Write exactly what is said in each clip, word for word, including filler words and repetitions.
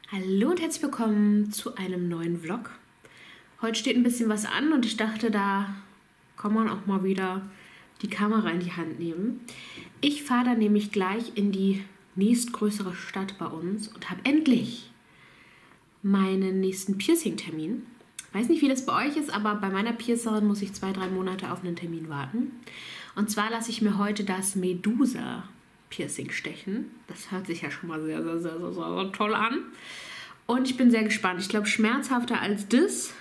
Hallo und herzlich willkommen zu einem neuen Vlog. Heute steht ein bisschen was an und ich dachte, da kann man auch mal wieder die Kamera in die Hand nehmen. Ich fahre dann nämlich gleich in die nächstgrößere Stadt bei uns und habe endlich meinen nächsten Piercing-Termin. Ich weiß nicht, wie das bei euch ist, aber bei meiner Piercerin muss ich zwei, drei Monate auf einen Termin warten. Und zwar lasse ich mir heute das Medusa Piercing stechen. Das hört sich ja schon mal sehr, sehr, sehr, sehr, sehr toll an. Und ich bin sehr gespannt. Ich glaube, schmerzhafter als das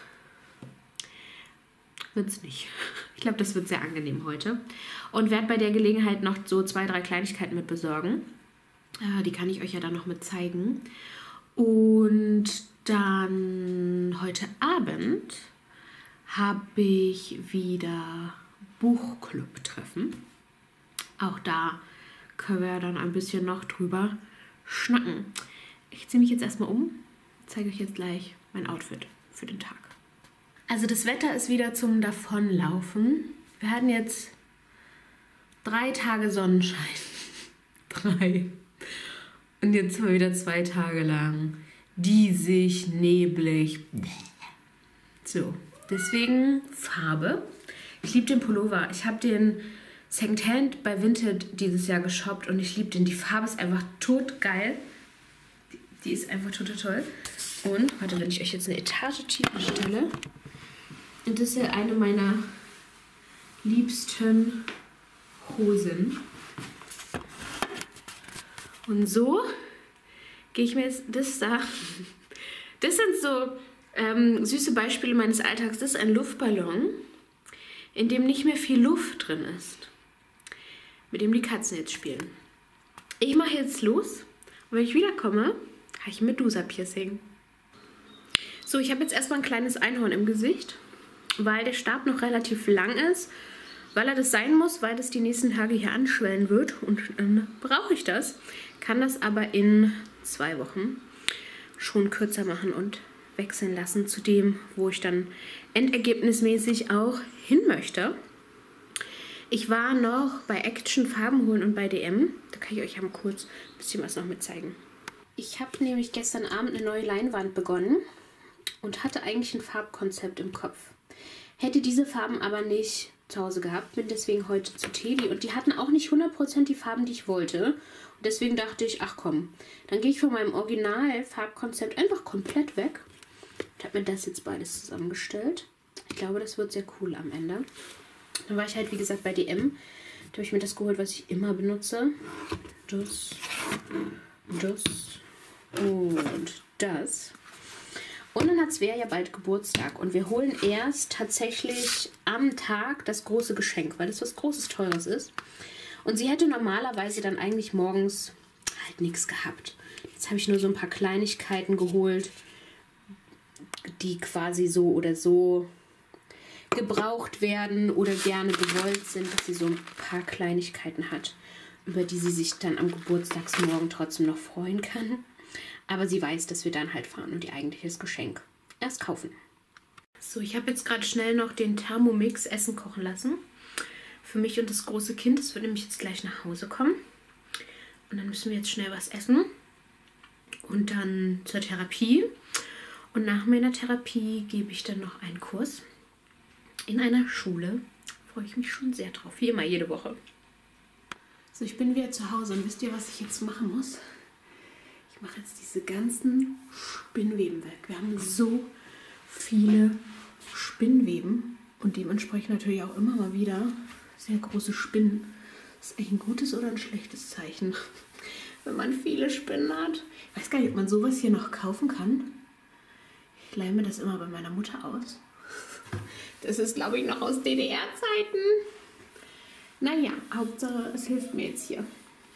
wird es nicht. Ich glaube, das wird sehr angenehm heute. Und werde bei der Gelegenheit noch so zwei, drei Kleinigkeiten mit besorgen. Äh, die kann ich euch ja dann noch mit zeigen. Und dann heute Abend habe ich wieder Buchclub-Treffen. Auch da können wir dann ein bisschen noch drüber schnacken. Ich ziehe mich jetzt erstmal um, zeige euch jetzt gleich mein Outfit für den Tag. Also das Wetter ist wieder zum Davonlaufen. Wir hatten jetzt drei Tage Sonnenschein. Drei. Und jetzt mal wieder zwei Tage lang diesig, neblig. So, deswegen Farbe. Ich liebe den Pullover. Ich habe den Secondhand bei Vinted dieses Jahr geshoppt und ich liebe den. Die Farbe ist einfach totgeil. Die, die ist einfach total toll. Und, warte, wenn ich euch jetzt eine Etage tiefer stelle. Und das ist ja eine meiner liebsten Hosen. Und so gehe ich mir jetzt das da. Das sind so ähm, süße Beispiele meines Alltags. Das ist ein Luftballon, in dem nicht mehr viel Luft drin ist, mit dem die Katzen jetzt spielen. Ich mache jetzt los und wenn ich wiederkomme, habe ich ein Medusa-Piercing. So, ich habe jetzt erstmal ein kleines Einhorn im Gesicht, weil der Stab noch relativ lang ist, weil er das sein muss, weil das die nächsten Tage hier anschwellen wird und dann brauche ich das. Kann das aber in zwei Wochen schon kürzer machen und wechseln lassen zu dem, wo ich dann endergebnismäßig auch hin möchte. Ich war noch bei Action Farben holen und bei D M. Da kann ich euch ja mal kurz ein bisschen was noch mit zeigen. Ich habe nämlich gestern Abend eine neue Leinwand begonnen und hatte eigentlich ein Farbkonzept im Kopf. Hätte diese Farben aber nicht zu Hause gehabt, bin deswegen heute zu Teddy und die hatten auch nicht hundert Prozent die Farben, die ich wollte. Und deswegen dachte ich, ach komm, dann gehe ich von meinem Original-Farbkonzept einfach komplett weg. Ich habe mir das jetzt beides zusammengestellt. Ich glaube, das wird sehr cool am Ende. Dann war ich halt, wie gesagt, bei D M. Da habe ich mir das geholt, was ich immer benutze. Das, das und das. Und dann hat Svea ja bald Geburtstag. Und wir holen erst tatsächlich am Tag das große Geschenk, weil das was Großes, Teures ist. Und sie hätte normalerweise dann eigentlich morgens halt nichts gehabt. Jetzt habe ich nur so ein paar Kleinigkeiten geholt, die quasi so oder so gebraucht werden oder gerne gewollt sind, dass sie so ein paar Kleinigkeiten hat, über die sie sich dann am Geburtstagsmorgen trotzdem noch freuen kann. Aber sie weiß, dass wir dann halt fahren und ihr eigentliches Geschenk erst kaufen. So, ich habe jetzt gerade schnell noch den Thermomix Essen kochen lassen. Für mich und das große Kind. Das wird nämlich jetzt gleich nach Hause kommen. Und dann müssen wir jetzt schnell was essen. Und dann zur Therapie. Und nach meiner Therapie gebe ich dann noch einen Kurs in einer Schule. Da freue ich mich schon sehr drauf. Wie immer, jede Woche. So, ich bin wieder zu Hause und wisst ihr, was ich jetzt machen muss? Ich mache jetzt diese ganzen Spinnweben weg. Wir haben so viele Spinnweben und dementsprechend natürlich auch immer mal wieder sehr große Spinnen. Das ist eigentlich ein gutes oder ein schlechtes Zeichen, wenn man viele Spinnen hat. Ich weiß gar nicht, ob man sowas hier noch kaufen kann. Ich leihe mir das immer bei meiner Mutter aus. Das ist, glaube ich, noch aus D D R-Zeiten. Naja, Hauptsache, es hilft mir jetzt hier.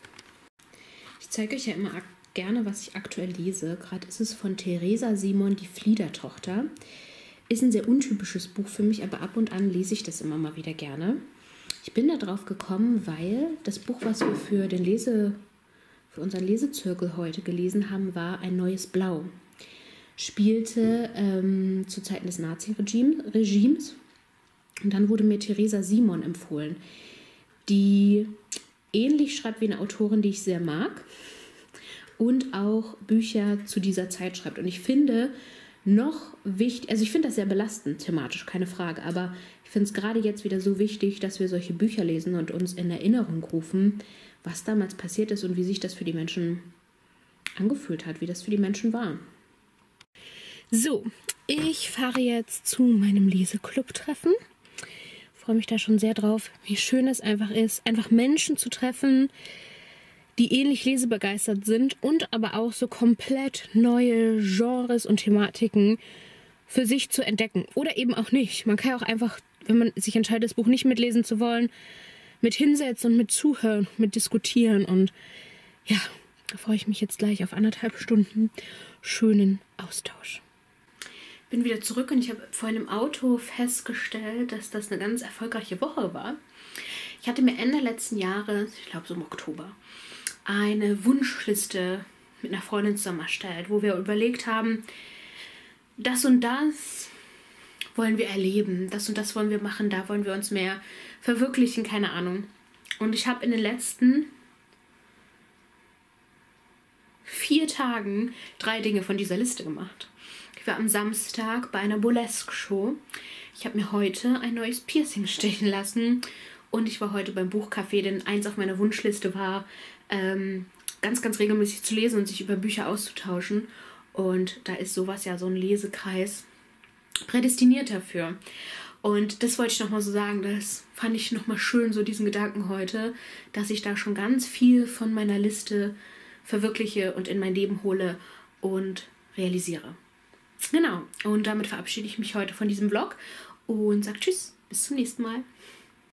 Ich zeige euch ja immer gerne, was ich aktuell lese. Gerade ist es von Theresa Simon, die Fliedertochter. Ist ein sehr untypisches Buch für mich, aber ab und an lese ich das immer mal wieder gerne. Ich bin da drauf gekommen, weil das Buch, was wir für den Lese, für unseren Lesezirkel heute gelesen haben, war Ein neues Blau. Spielte ähm, zu Zeiten des Nazi-Regimes. Und dann wurde mir Theresa Simon empfohlen, die ähnlich schreibt wie eine Autorin, die ich sehr mag. und auch Bücher zu dieser Zeit schreibt. Und ich finde noch wichtig, also ich finde das sehr belastend thematisch, keine Frage, aber ich finde es gerade jetzt wieder so wichtig, dass wir solche Bücher lesen und uns in Erinnerung rufen, was damals passiert ist und wie sich das für die Menschen angefühlt hat, wie das für die Menschen war. So, ich fahre jetzt zu meinem Leseclub-Treffen. Freue mich da schon sehr drauf, wie schön es einfach ist, einfach Menschen zu treffen, die ähnlich lesebegeistert sind und aber auch so komplett neue Genres und Thematiken für sich zu entdecken. Oder eben auch nicht. Man kann ja auch einfach, wenn man sich entscheidet, das Buch nicht mitlesen zu wollen, mit hinsetzen und mit zuhören, mit diskutieren. Und ja, da freue ich mich jetzt gleich auf anderthalb Stunden schönen Austausch. Bin wieder zurück und ich habe vorhin im Auto festgestellt, dass das eine ganz erfolgreiche Woche war. Ich hatte mir Ende letzten Jahres, ich glaube so im Oktober, eine Wunschliste mit einer Freundin zusammen erstellt, wo wir überlegt haben, das und das wollen wir erleben, das und das wollen wir machen, da wollen wir uns mehr verwirklichen, keine Ahnung. Und ich habe in den letzten vier Tagen drei Dinge von dieser Liste gemacht. Ich war am Samstag bei einer Burlesque-Show. Ich habe mir heute ein neues Piercing stechen lassen. Und ich war heute beim Buchcafé, denn eins auf meiner Wunschliste war, ähm, ganz, ganz regelmäßig zu lesen und sich über Bücher auszutauschen. Und da ist sowas ja so ein Lesekreis prädestiniert dafür. Und das wollte ich nochmal so sagen, das fand ich nochmal schön, so diesen Gedanken heute, dass ich da schon ganz viel von meiner Liste verwirkliche und in mein Leben hole und realisiere. Genau, und damit verabschiede ich mich heute von diesem Vlog und sage Tschüss, bis zum nächsten Mal.